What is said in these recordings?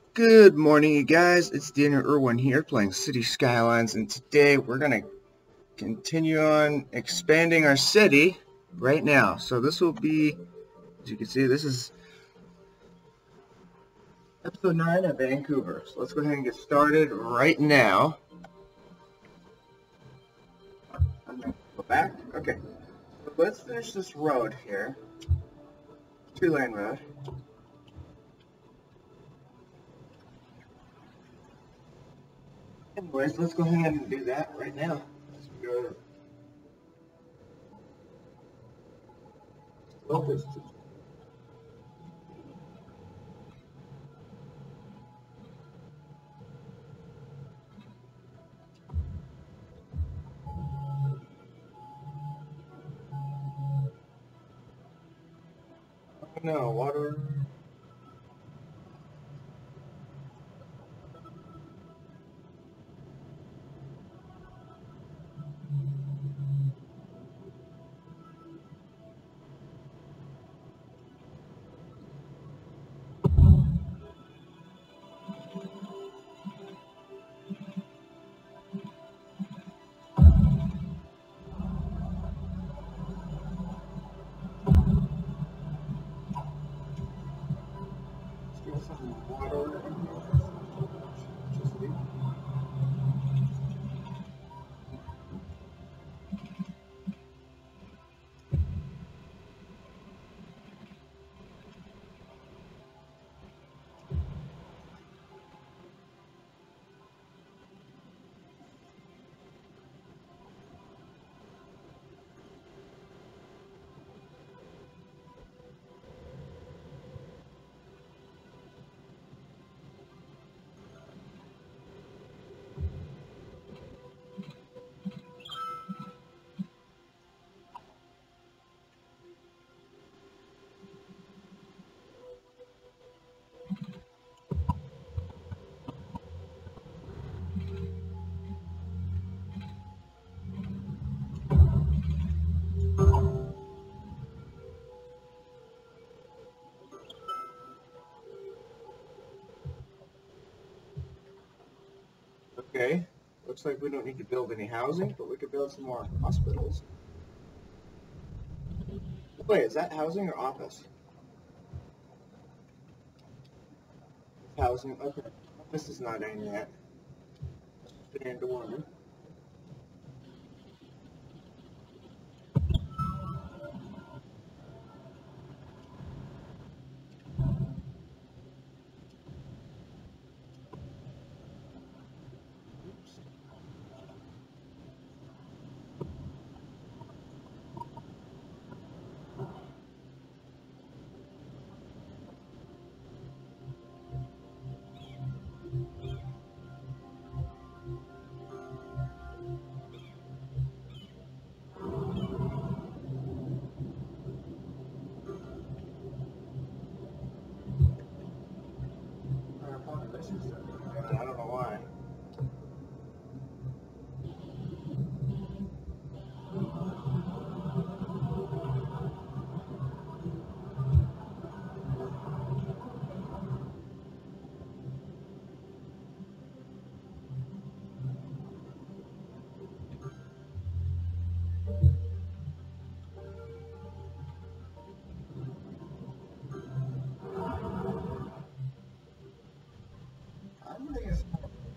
Good morning, you guys. It's Daniel Irwin here playing City Skylines, and today we're going to continue on expanding our city right now. So this will be, as you can see, this is episode 9 of Vancouver. So let's go ahead and get started right now. I'm going to go back. Okay. So let's finish this road here. 2-lane road. Anyways, let's go ahead and do that right now. Let's go. Focus. No, water. Some water. Okay, looks like we don't need to build any housing, but we could build some more hospitals. Wait, is that housing or office? Housing, okay. This is not in yet. Stand one. I don't know why. I don't think it's.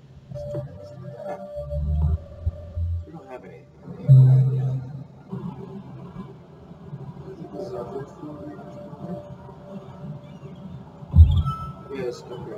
We don't have any. Yes, okay.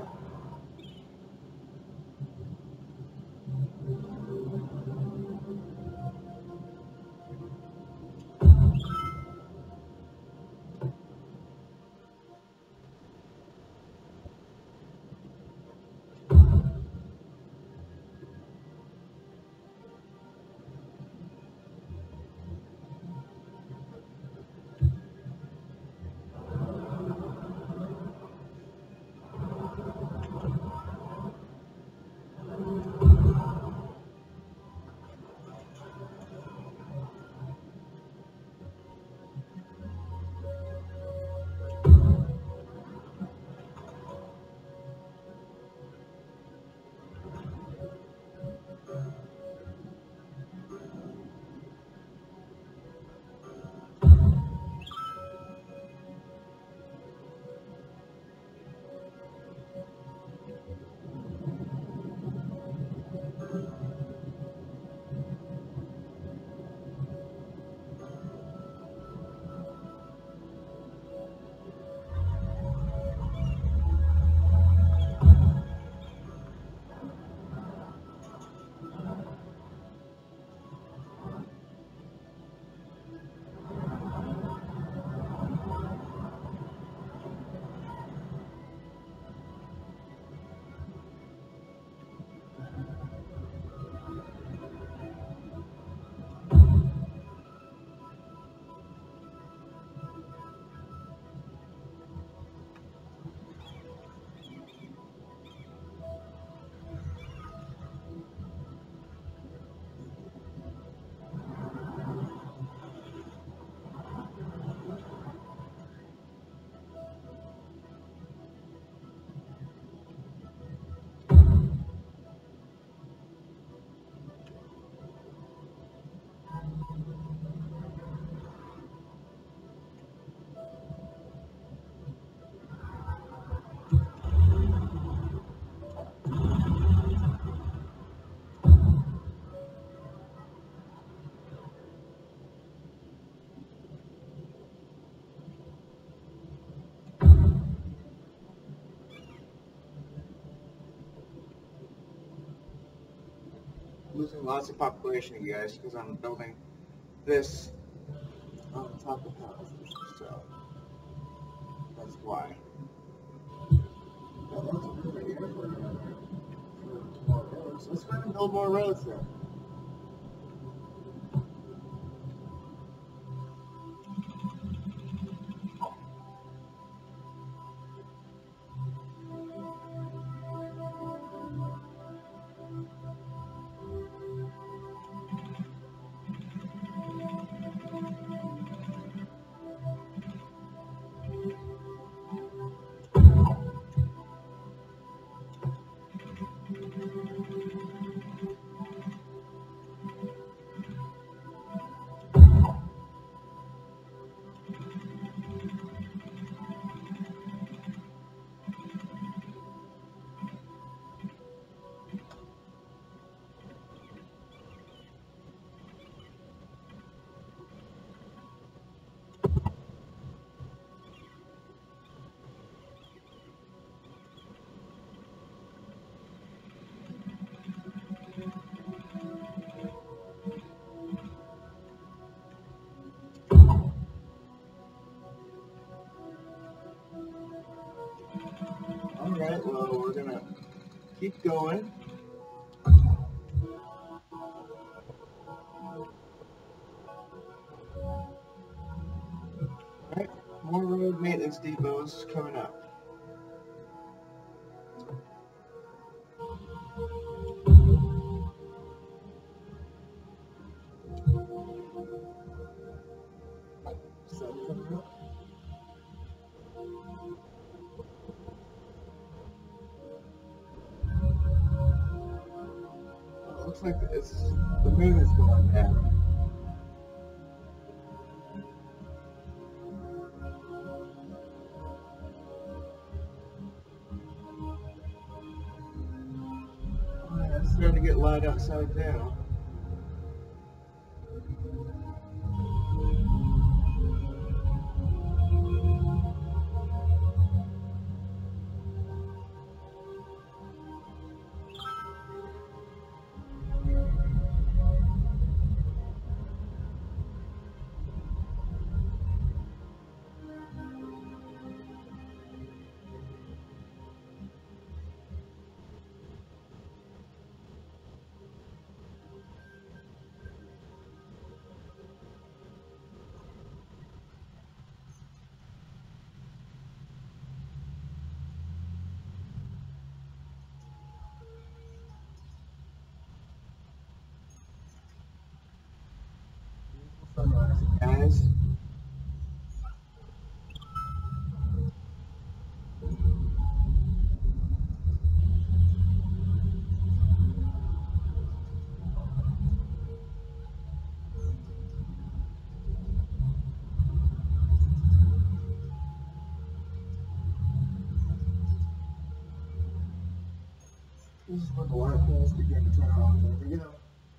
losing lots of population, you guys, because I'm building this on top of houses, so that's why. That looks pretty good for more roads. Let's go ahead and build more roads then. Alright, well, we're gonna keep going. Alright, more road maintenance depots coming up. Sun coming up. Looks like the moon is going down. Oh, yeah, it's starting to get light outside now. Sunrise, guys. This is where the light poles begin to turn on. There we go.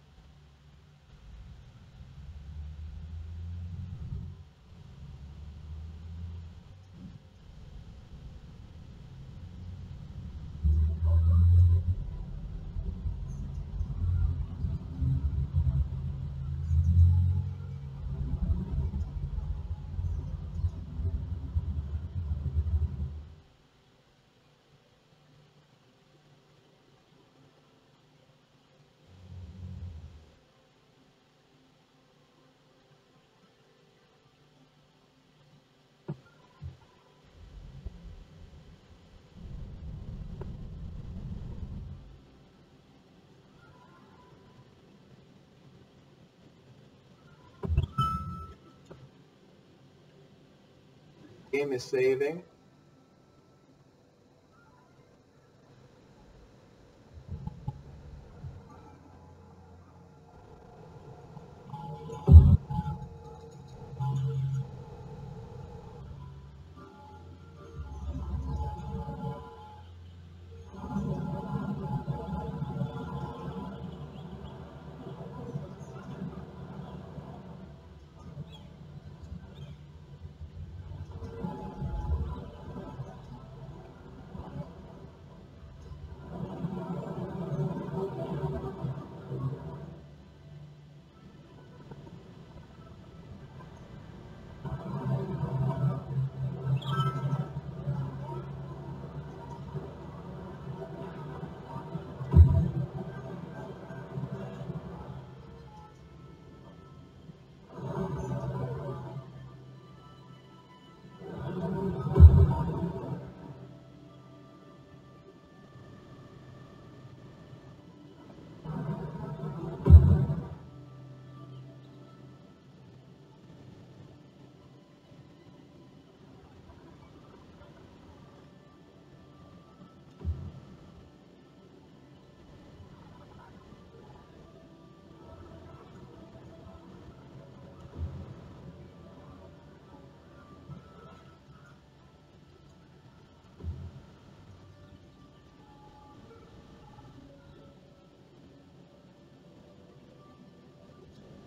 Game is saving.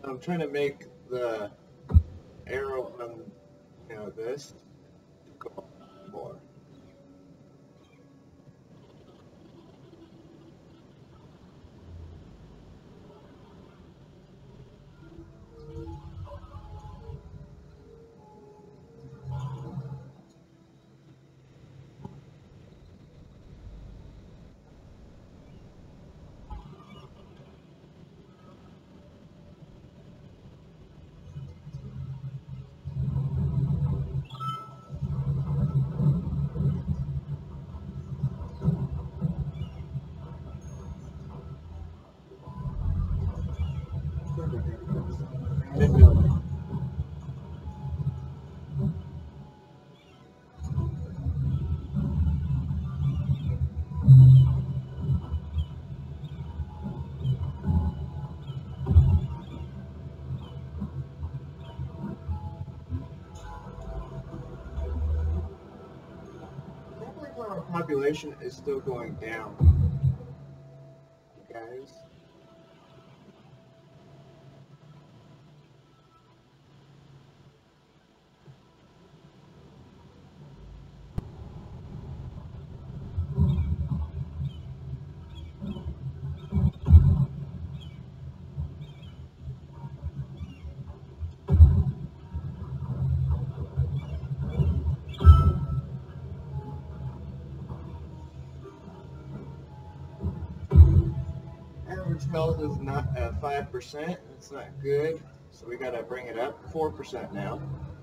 I'm trying to make the arrow on, this go more. Our population is still going down, guys. Average health is not at 5%. It's not good, so we got to bring it up 4% now.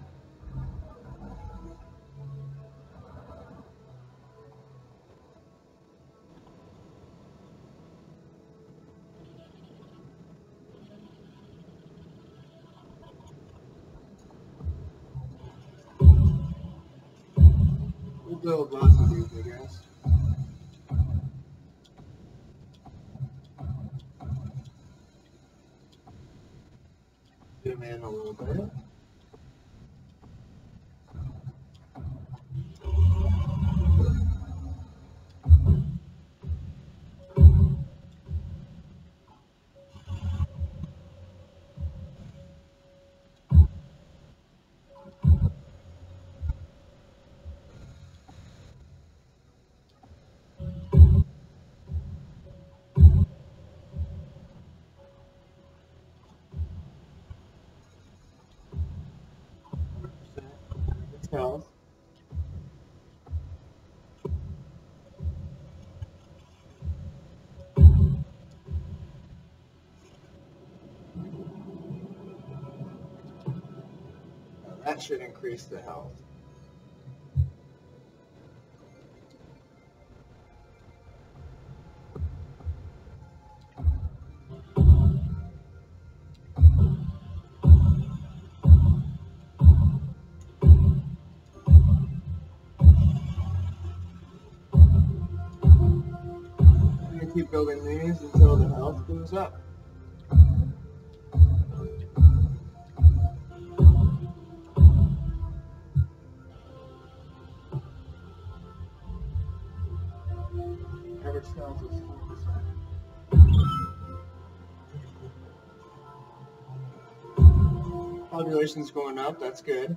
We'll build lots of these, I guess. Zoom in a little bit. Health. That should increase the health. Keep building these until the health goes up. Average health is 4%. Population's going up, that's good.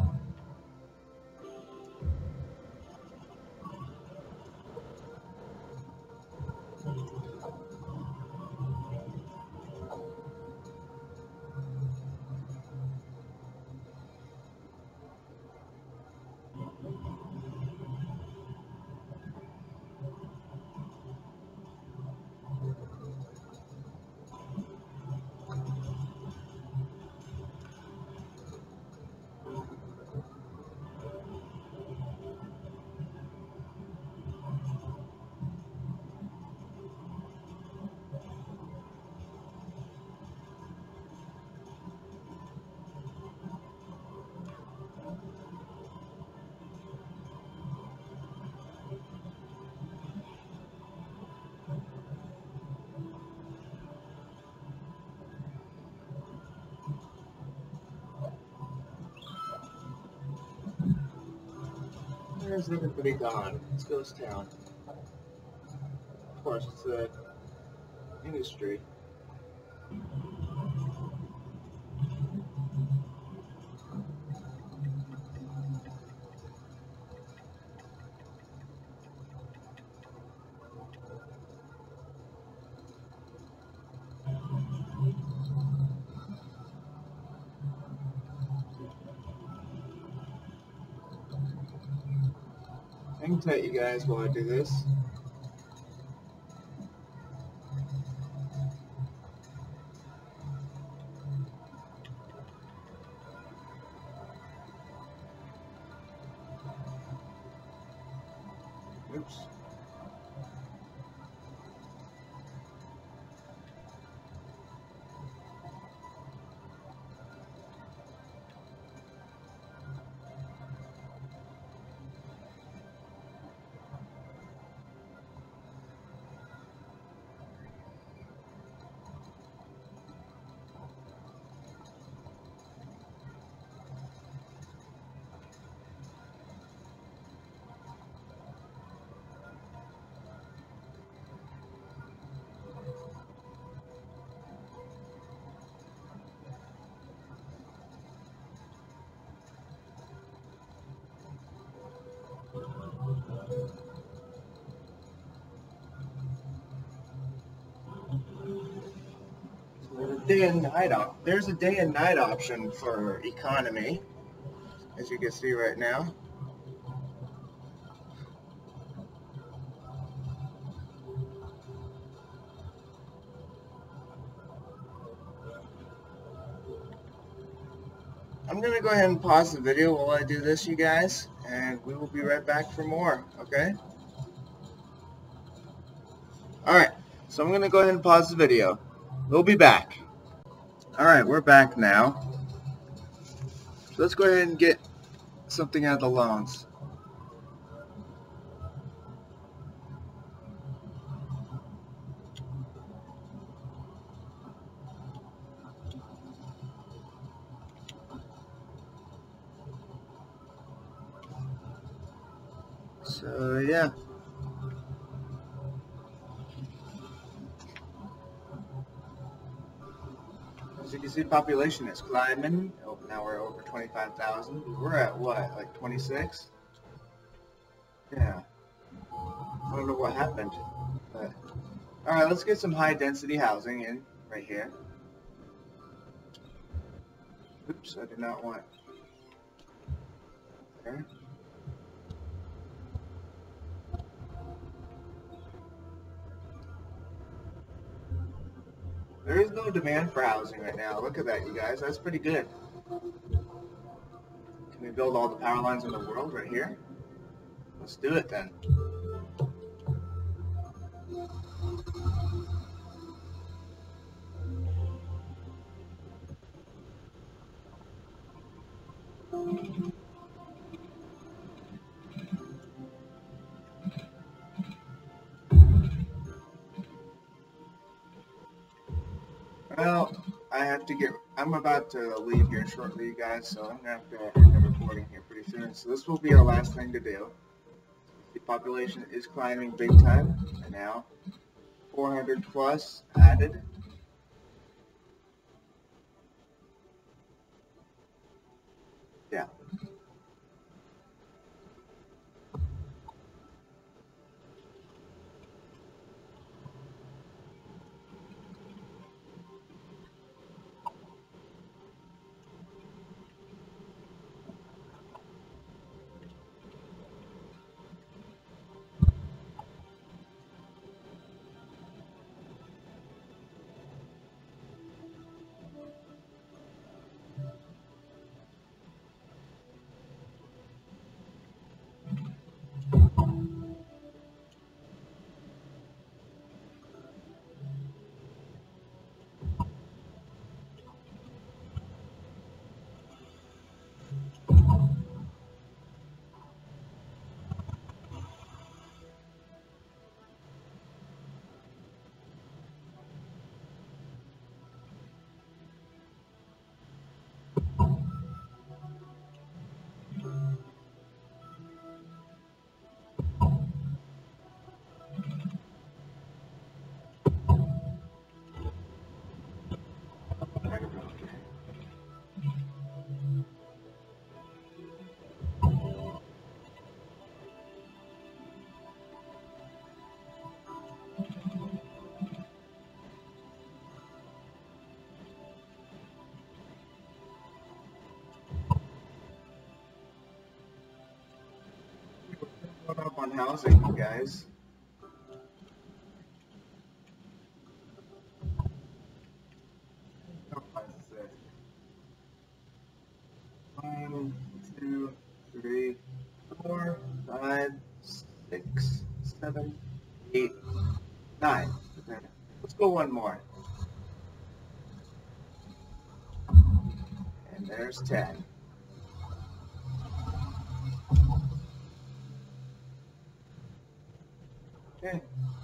There's everybody gone. It's ghost town. Of course, it's a industry. Hold tight, you guys, while I do this. Oops. There's a day and night option for economy, as you can see right now. I'm gonna go ahead and pause the video while I do this, you guys, and we will be right back for more, okay? Alright, so I'm gonna go ahead and pause the video. We'll be back. Alright, we're back now. So let's go ahead and get something out of the loans. So yeah. As you can see, population is climbing. Oh, now we're over 25,000. We're at what, like 26? Yeah. I don't know what happened. But alright, let's get some high density housing in right here. Oops, I did not want there. There is no demand for housing right now. Look at that, you guys. That's pretty good. Can we build all the power lines in the world right here? Let's do it then. Well, I'm about to leave here shortly, you guys, so I'm going to have to end the recording here pretty soon. So this will be our last thing to do. The population is climbing big time, and now 400 plus added. Yeah. up on housing, you guys. One, two, three, 4, 5, 6, 7, 8, 9. Okay. Let's go one more. And there's 10. Okay.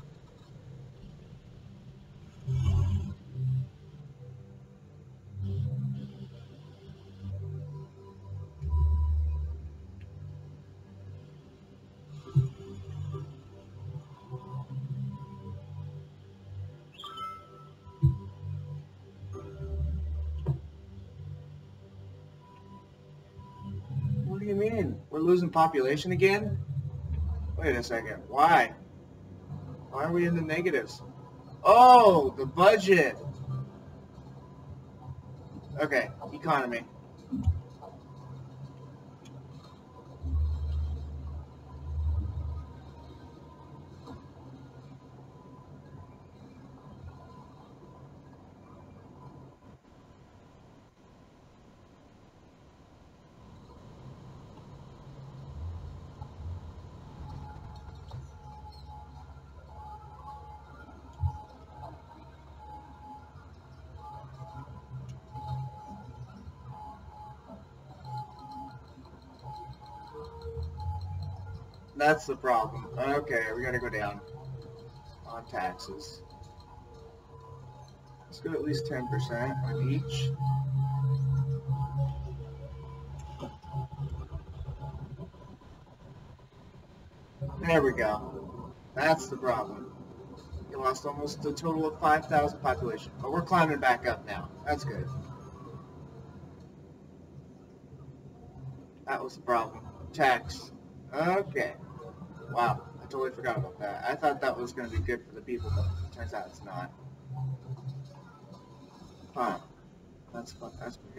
What do you mean? We're losing population again? Wait a second. Why? Why are we in the negatives? Oh, the budget. Okay, economy. That's the problem. Okay, we gotta go down on taxes. Let's go at least 10% on each. There we go. That's the problem. We lost almost a total of 5,000 population. But we're climbing back up now. That's good. That was the problem. Tax. Okay. Wow. I totally forgot about that. I thought that was going to be good for the people, but it turns out it's not. Huh. That's fun. That's weird.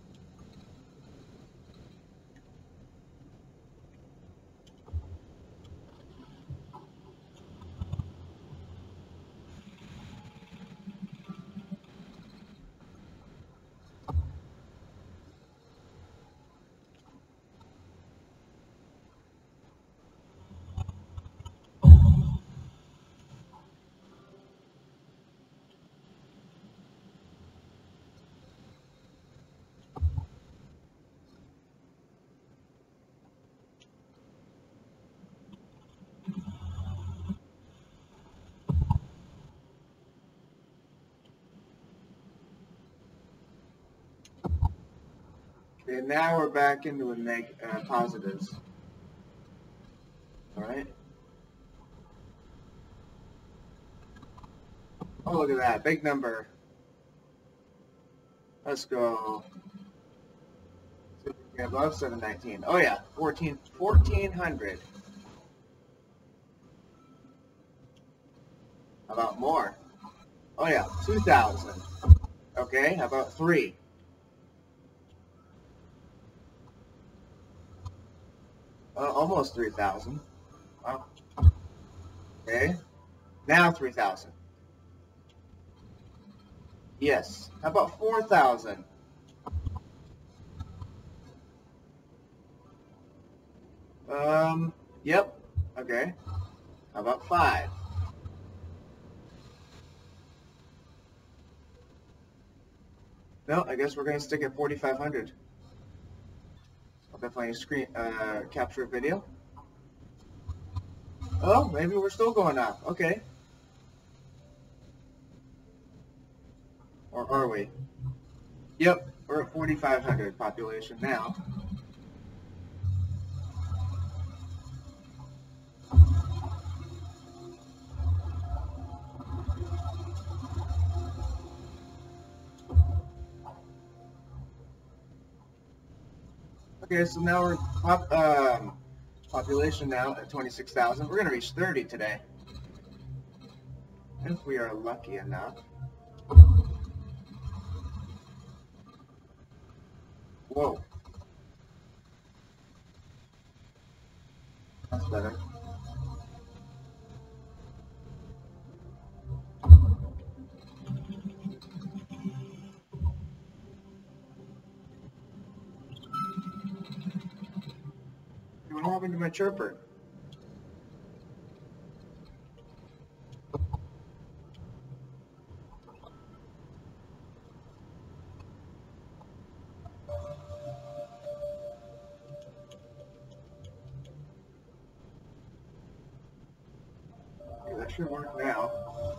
Okay, now we're back into the positives. All right. Oh, look at that. Big number. Let's go. Above 719. Oh, yeah. 1,400. How about more? Oh, yeah. 2,000. Okay. How about 3? Almost 3,000. Wow. Okay. Now 3,000. Yes. How about 4,000? Yep. Okay. How about 5? No, I guess we're going to stick at 4,500. I'll definitely capture a video. Oh, maybe we're still going up. Okay. Or are we? Yep, we're at 4,500 population now. Okay, so now we're population now at 26,000. We're gonna reach 30 today, if we are lucky enough. Whoa, that's better. happened to my chirper? Okay, that should work now.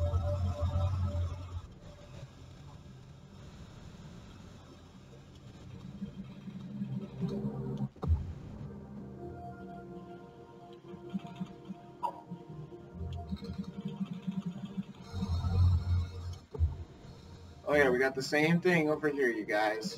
Oh yeah, we got the same thing over here, you guys.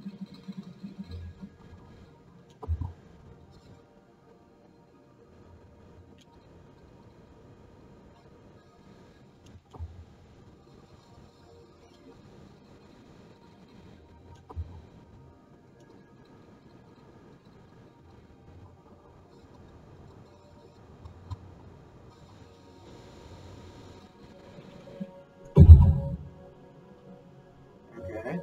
Okay.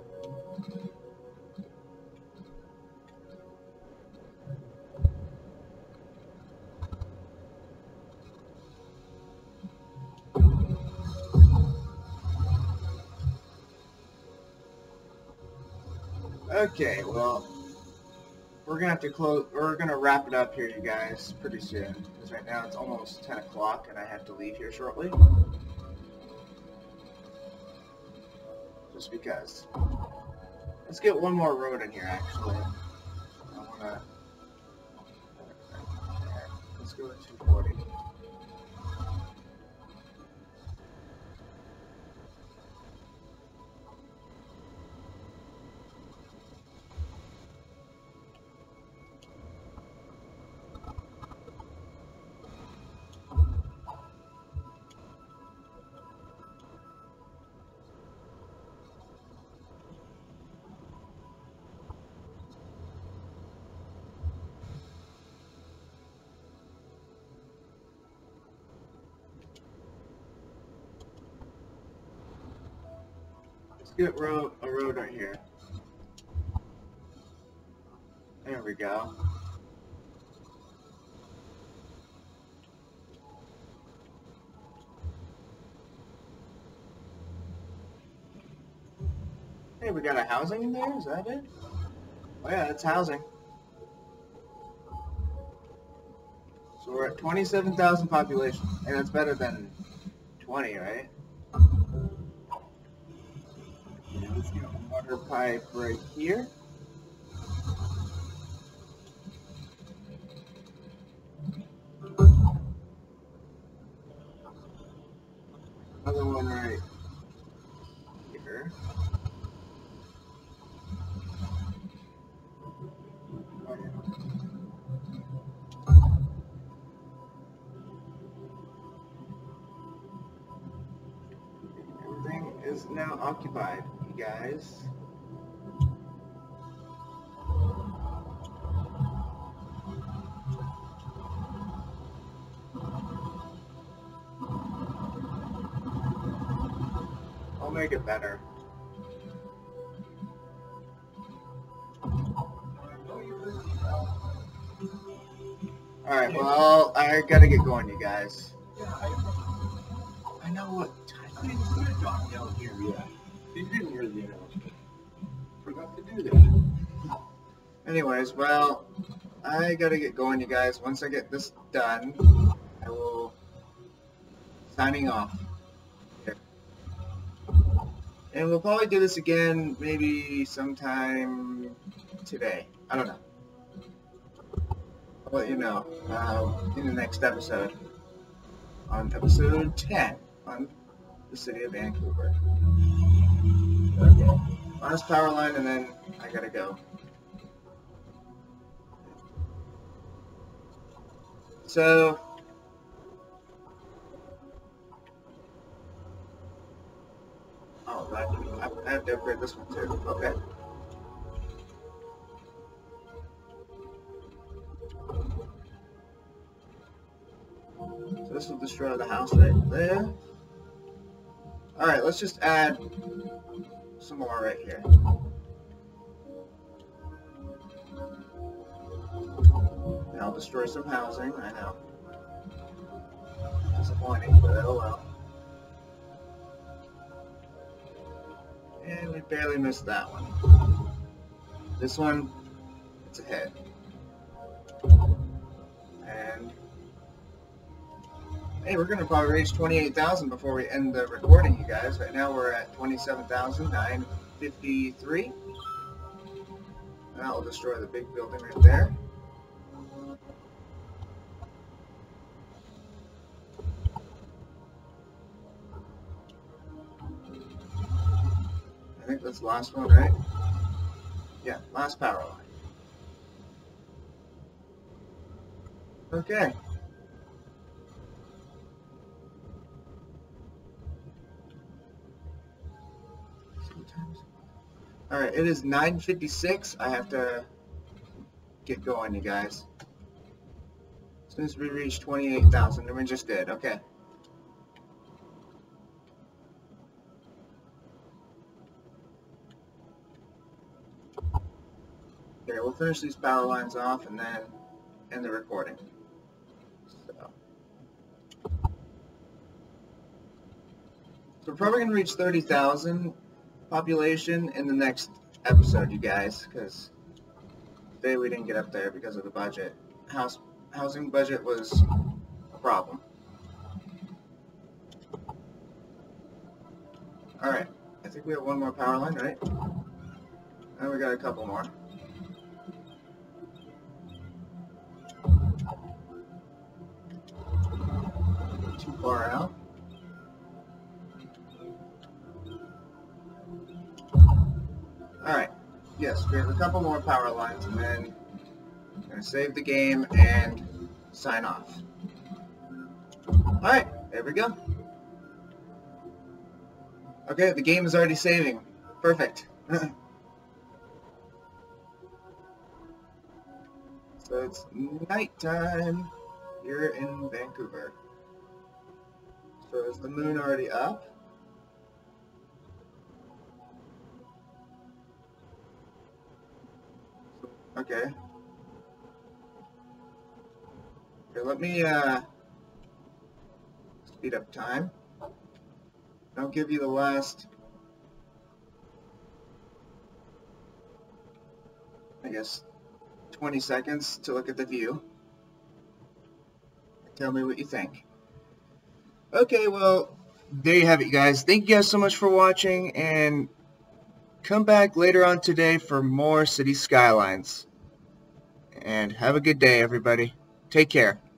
Okay, well, we're gonna have to close. We're gonna wrap it up here, you guys, pretty soon. Because right now it's almost 10 o'clock, and I have to leave here shortly. Just because. Let's get one more road in here, actually. I wanna. Let's go to 240. Get a road right here. There we go. Hey, we got a housing in there? Is that it? Oh yeah, that's housing. So we're at 27,000 population. And that's better than 20, right? Let's get a water pipe right here. Another one right here. Oh, yeah. Everything is now occupied, you guys. I'll make it better. Alright, well, I gotta get going, you guys. I know what time it is. Down here, yeah. You didn't hear the announcement. Forgot to do that. Anyways, well, I gotta get going, you guys. Once I get this done, I will signing off. And we'll probably do this again maybe sometime today. I don't know. I'll let you know in the next episode. On episode 10 on the city of Vancouver. Okay. Last power line and then I gotta go. So I have to upgrade this one too. Okay. So this will destroy the house right there. Alright, let's just add some more right here. I'll destroy some housing, I know. Disappointing, but oh well. And we barely missed that one. This one, it's ahead. And hey, we're gonna probably reach 28,000 before we end the recording, you guys. Right now we're at 27,953. That will destroy the big building right there. I think that's the last one, right? Yeah, last power line. Okay. Alright, it is 9:56. I have to get going, you guys. As soon as we reach 28,000, and we just did. Okay. Okay, we'll finish these power lines off and then end the recording. So we're probably going to reach 30,000 population in the next episode, you guys, because today we didn't get up there because of the budget. Housing budget was a problem. Alright, I think we have one more power line, right? And we got a couple more. Too far out. Alright, yes, we have a couple more power lines and then I'm going to save the game and sign off. Alright, there we go. Okay, the game is already saving. Perfect. So it's nighttime here in Vancouver. So is the moon already up? Okay. Okay, let me speed up time. I'll give you the last, I guess, 20 seconds to look at the view. Tell me what you think. Okay, well, there you have it, you guys. Thank you guys so much for watching, and come back later on today for more City Skylines. And have a good day, everybody. Take care.